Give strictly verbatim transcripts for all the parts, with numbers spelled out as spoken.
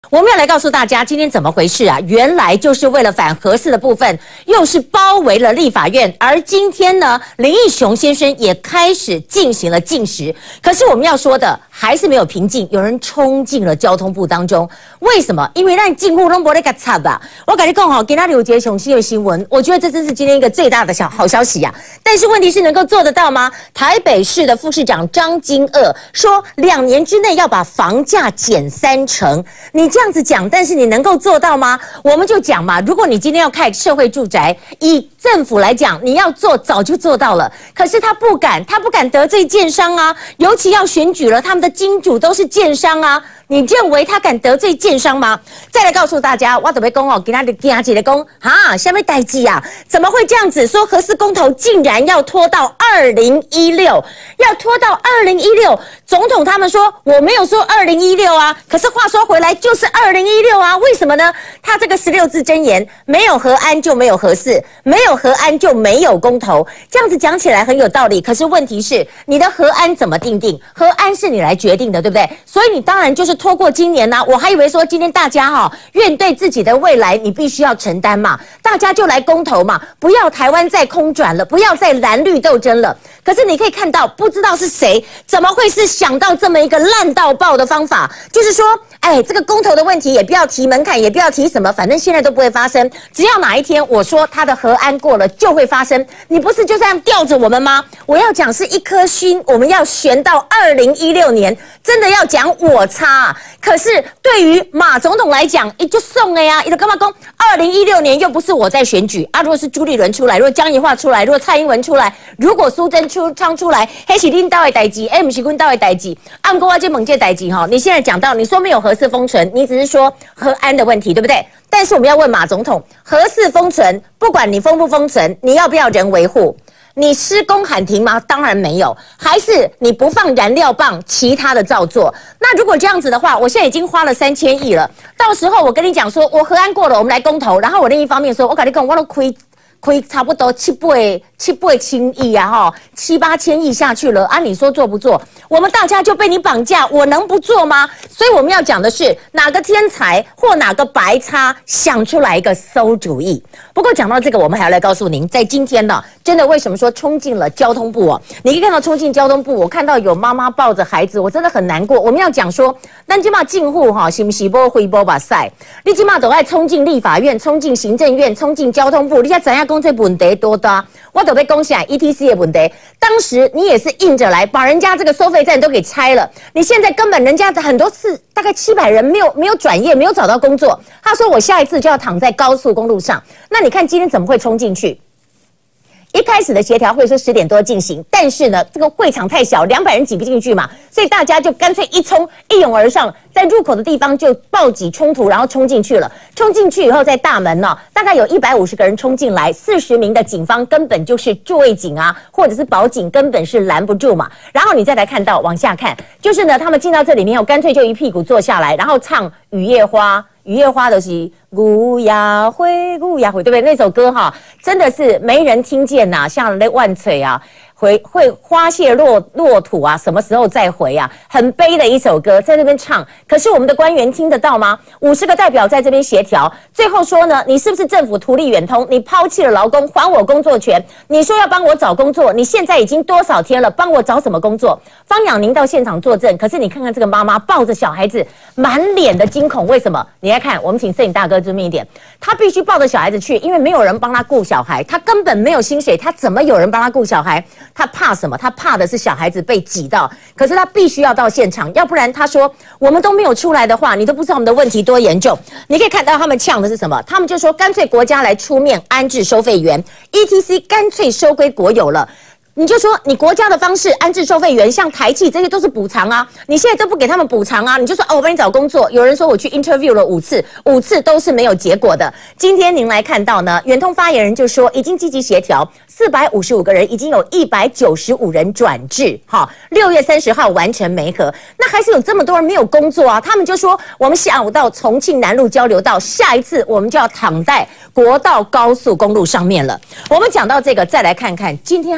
我们要来告诉大家今天怎么回事啊？原来就是为了反核四的部分，又是包围了立法院。而今天呢，林义雄先生也开始进行了禁食。可是我们要说的还是没有平静，有人冲进了交通部当中。为什么？因为让进户都没得个差吧。我感觉更好，给他刘杰雄新的新闻，我觉得这真是今天一个最大的小好消息啊！但是问题是能够做得到吗？台北市的副市长张金鄂说，两年之内要把房价减三成。你这样子讲，但是你能够做到吗？我们就讲嘛，如果你今天要盖社会住宅，以政府来讲，你要做早就做到了，可是他不敢，他不敢得罪建商啊，尤其要选举了，他们的金主都是建商啊。你认为他敢得罪建商吗？再来告诉大家，我准备讲哦，给他的给他姐的讲哈，下面代志啊，怎么会这样子说？核四公投竟然要拖到二零一六，要拖到二零一六。总统他们说我没有说二零一六啊，可是话说回来就是二零一六啊，为什么呢？他这个十六字真言，没有核安就没有核四，没有核安就没有公投，这样子讲起来很有道理。可是问题是，你的核安怎么定定？核安是你来决定的，对不对？所以你当然就是。拖过今年呢、啊，我还以为说今天大家哈、哦、愿对自己的未来你必须要承担嘛，大家就来公投嘛，不要台湾再空转了，不要再蓝绿斗争了。可是你可以看到，不知道是谁怎么会是想到这么一个烂到爆的方法，就是说，哎，这个公投的问题也不要提门槛，也不要提什么，反正现在都不会发生。只要哪一天我说他的核安过了，就会发生。你不是就这样吊着我们吗？我要讲是一颗心，我们要悬到二零一六年，真的要讲我差、啊。可是对于马总统来讲，也就送了呀，你就干嘛讲？二零一六年又不是我在选举啊，如果是朱立伦出来，如果江宜桦出来，如果蔡英文出来，如果苏贞昌出来，那是恁家的代志，哎，不是阮家的代志。按过我这猛这代志哈，你现在讲到，你说没有核四封存，你只是说核安的问题，对不对？但是我们要问马总统，核四封存，不管你封不封存，你要不要人维护？你施工喊停吗？当然没有，还是你不放燃料棒，其他的照做。那如果这样子的话，我现在已经花了三千亿了，到时候我跟你讲说，我核安过了，我们来公投，然后我另一方面说，我跟你讲，我都亏亏差不多七倍七倍千亿啊，哈，七八千亿下去了啊，你说做不做？我们大家就被你绑架，我能不做吗？所以我们要讲的是哪个天才或哪个白叉想出来一个馊主意。不过讲到这个，我们还要来告诉您，在今天呢，真的为什么说冲进了交通部哦？你可以看到冲进交通部，我看到有妈妈抱着孩子，我真的很难过。我们要讲说，咱今嘛进户哈，是不是不回波把赛？你今嘛都爱冲进立法院，冲进行政院，冲进交通部，你才怎样讲这问题多大？我都被攻下 E T C 的问题，当时你也是硬着来，把人家这个收费站都给拆了。你现在根本人家很多次大概七百人没有没有转业，没有找到工作。他说我下一次就要躺在高速公路上。那你看今天怎么会冲进去？一开始的协调会说十点多进行，但是呢，这个会场太小，两百人挤不进去嘛，所以大家就干脆一冲一涌而上，在入口的地方就暴挤冲突，然后冲进去了。冲进去以后，在大门呢、哦，大概有一百五十个人冲进来，四十名的警方根本就是驻卫警啊，或者是保警，根本是拦不住嘛。然后你再来看到往下看，就是呢，他们进到这里面，我干脆就一屁股坐下来，然后唱《雨夜花》。雨夜花的是乌鸦灰，乌鸦灰，对不对？那首歌哈，真的是没人听见呐、啊，像那万岁啊，回会花谢落落土啊，什么时候再回啊？很悲的一首歌，在那边唱。可是我们的官员听得到吗？五十个代表在这边协调，最后说呢，你是不是政府图利远通？你抛弃了劳工，还我工作权。你说要帮我找工作，你现在已经多少天了？帮我找什么工作？方养宁到现场作证，可是你看看这个妈妈抱着小孩子，满脸的惊恐，为什么？你来看，我们请摄影大哥注意一点，他必须抱着小孩子去，因为没有人帮他顾小孩，他根本没有薪水，他怎么有人帮他顾小孩？他怕什么？他怕的是小孩子被挤到，可是他必须要到现场，要不然他说我们都没有出来的话，你都不知道我们的问题多严重。你可以看到他们呛的是什么？他们就说干脆国家来出面安置收费员 ，E T C 干脆收归国有了。你就说你国家的方式安置收费员，像台企这些都是补偿啊，你现在都不给他们补偿啊，你就说哦，我帮你找工作。有人说我去 interview 了五次，五次都是没有结果的。今天您来看到呢，远通发言人就说已经积极协调，四百五十五个人已经有一百九十五人转制，哈，六月三十号完成媒合。那还是有这么多人没有工作啊，他们就说我们下午到重庆南路交流道，下一次我们就要躺在国道高速公路上面了。我们讲到这个，再来看看今天还有个新闻。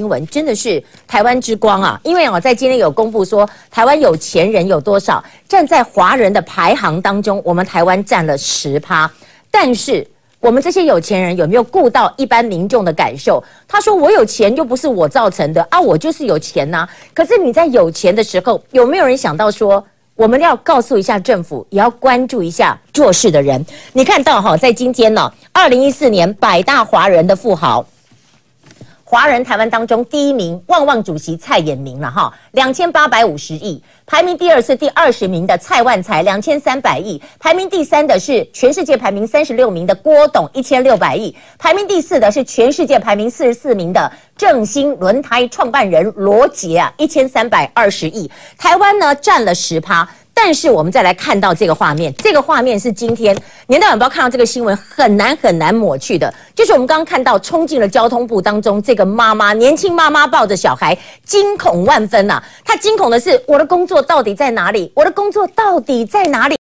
新闻真的是台湾之光啊！因为哦，在今天有公布说，台湾有钱人有多少，站在华人的排行当中，我们台湾占了十趴。但是我们这些有钱人有没有顾到一般民众的感受？他说：“我有钱又不是我造成的啊，我就是有钱呐、啊。”可是你在有钱的时候，有没有人想到说？我们要告诉一下政府，也要关注一下弱势的人。你看到哈，在今天呢，二零一四年百大华人的富豪，华人台湾当中第一名，旺旺主席蔡衍明了哈，两千八百五十亿。排名第二是第二十名的蔡万才，两千三百亿；排名第三的是全世界排名三十六名的郭董，一千六百亿；排名第四的是全世界排名四十四名的正兴轮胎创办人罗杰啊，一千三百二十亿。台湾呢占了十趴。但是我们再来看到这个画面，这个画面是今天年代晚报看到这个新闻很难很难抹去的，就是我们刚刚看到冲进了交通部当中，这个妈妈年轻妈妈抱着小孩，惊恐万分啊！她惊恐的是我的工作到底在哪里？我的工作到底在哪里？